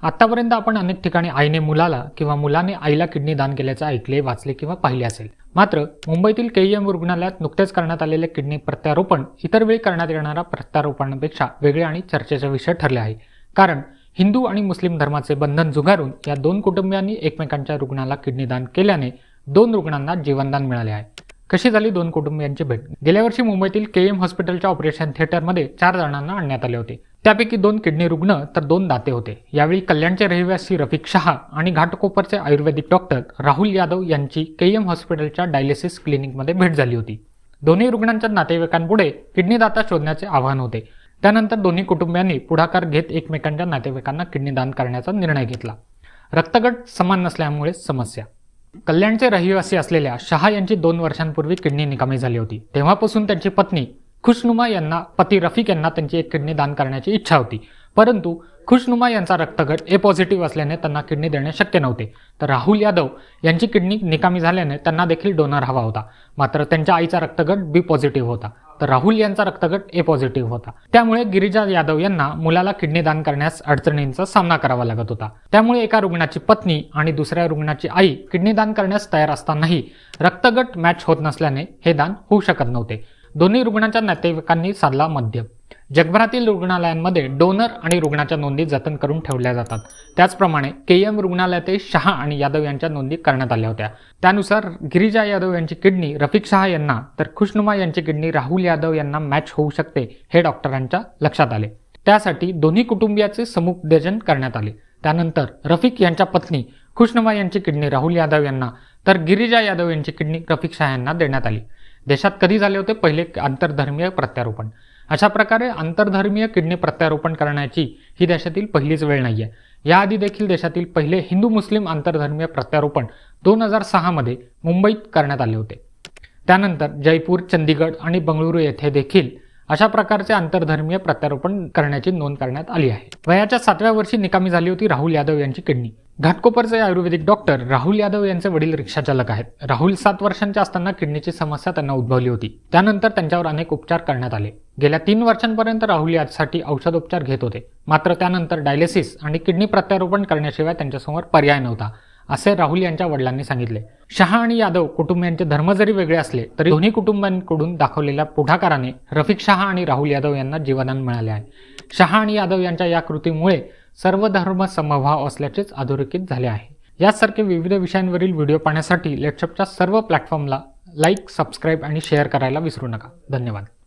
आतापर्यंत आपण अनेक ठिकाणी आईने मुलाला किंवा मुलाने आईला किडनी दान केल्याचे ऐकले, वाचले किंवा पाहिले असेल. मात्र मुंबईतील केईएम रुग्णालयात नुकतेच करण्यात आलेले किडनी प्रत्यारोपण इतर वेळी करण्यात येणाऱ्या प्रत्यारोपणापेक्षा वेगळे आणि चर्चेचा विषय ठरले आहे. कारण हिंदू आणि मुस्लिम धर्माचे बंधन झुगारून या दोन कुटुंबियांनी एकमेकांच्या रुग्णाला किडनी दान केल्याने दोन रुग्णांना जीवनदान मिळाले आहे. कशी झाली दोन कुटुंबियांची भेट? गेल्या वर्षी मुंबईतील केईएम हॉस्पिटलच्या ऑपरेशन थिएटरमध्ये 4 जणांना आणण्यात आले होते. त्यापैकी 2 किडनी रुग्ण तर 2 दाते होते. यावेळी कल्याणचे रहिवासी रफिक शहा आणि घाटकोपरचे आयुर्वेदिक डॉक्टर राहुल यादव यांची केईएम हॉस्पिटलच्या डायलिसिस क्लिनिकमध्ये भेट झाली होती. दोन्ही रुग्णांच्या नातेवाईकांपुढे किडनी दाता शोधण्याचे आव्हान होते. त्यानंतर दोन्ही कुटुंबियांनी पुढाकार घेत एकमेकांच्या नातेवाईकांना किडनी दान करण्याचा निर्णय घेतला. रक्तगट समान नसल्यामुळे समस्या. कल्याणचे रहिवासी असलेल्या शहा यांची 2 वर्षांपूर्वी किडनी निकामी झाली होती. तेव्हापासून त्यांची पत्नी खुशनुमा यांना पती रफिक यांना त्यांची एक किडनी दान करण्याची इच्छा होती. परंतु खुशनुमा यांचा रक्तगट ए पॉझिटिव्ह असल्याने त्यांना किडनी देणे शक्य नव्हते. तर राहुल यादव यांची किडनी निकामी झाल्याने त्यांना देखील डोनर हवा होता. मात्र त्यांच्या आईचा रक्तगट बी पॉझिटिव्ह होता, तर राहुल यांचा रक्तगट ए पॉझिटिव्ह होता. त्यामुळे गिरिजा यादव यांना मुलाला किडनी दान करण्यास अडचणींचा सामना करावा लागत होता. त्यामुळे एका रुग्णाची पत्नी आणि दुसऱ्या रुग्णाची आई किडनी दान करण्यास तयार असतानाही रक्तगट मॅच होत नसल्याने हे दान होऊ शकत नव्हते. दोन्ही रुग्णांच्या नातेवाईकांनी साधला मध्य. जगभरातील रुग्णालयांमध्ये डोनर आणि रुग्णाच्या नोंदी जतन करून ठेवल्या जातात. त्याचप्रमाणे केईएम रुग्णालयातही शहा आणि यादव यांच्या नोंदी करण्यात आल्या होत्या. त्यानुसार गिरिजा यादव यांची किडनी रफिक शहा यांना तर खुशनुमा यांची किडनी राहुल यादव यांना मॅच होऊ शकते हे डॉक्टरांच्या लक्षात आले. त्यासाठी दोन्ही कुटुंबियाचे समुपदेशन करण्यात आले. त्यानंतर रफिक यांच्या पत्नी खुशनुमा यांची किडनी राहुल यादव यांना तर गिरिजा यादव यांची किडनी रफिक शहा यांना देण्यात आली. देशात कधी झाले होते पहिले आंतरधर्मीय प्रत्यारोपण? अशा प्रकारे आंतरधर्मीय किडनी प्रत्यारोपण करण्याची ही देशातील पहिलीच वेळ नाहीये. याआधी देखील देशातील पहिले हिंदू मुस्लिम आंतरधर्मीय प्रत्यारोपण 2006 मध्ये मुंबईत करण्यात आले होते. त्यानंतर जयपूर, चंदीगड आणि बंगळुरू येथे देखील अशा प्रकारचे आंतरधर्मीय प्रत्यारोपण करण्याची नोंद करण्यात आली आहे. वयाच्या 7व्या वर्षी निकामी झाली होती राहुल यादव यांची किडनी. घाटकोपरचे आयुर्वेदिक डॉक्टर राहुल यादव यांचे वडील रिक्षाचालक आहेत. राहुल 7 वर्षांचे असताना किडनीची समस्या त्यांना उद्भवली होती. त्यानंतर त्यांच्यावर अनेक उपचार करण्यात आले. गेल्या 3 वर्षांपर्यंत राहुल यासाठी औषधोपचार घेत होते. मात्र त्यानंतर डायलिसिस आणि किडनी प्रत्यारोपण करण्याशिवाय त्यांच्यासमोर पर्याय नव्हता, असे राहुल यांच्या वडिलांनी सांगितले. शहा आणि यादव कुटुंबियांचे धर्म जरी वेगळे असले तरी दोन्ही कुटुंबांकडून दाखवलेल्या पुढाकाराने रफिक शहा आणि राहुल यादव यांना जीवनदान मिळाले आहे. शहा आणि यादव यांच्या या कृतीमुळे सर्व धर्म समभाव असल्याचेच अधोरेखित झाले आहे. यासारखे विविध विषयांवरील व्हिडिओ पाहण्यासाठी लेट्सअपच्या सर्व प्लॅटफॉर्मला लाईक, सबस्क्राईब आणि शेअर करायला विसरू नका. धन्यवाद.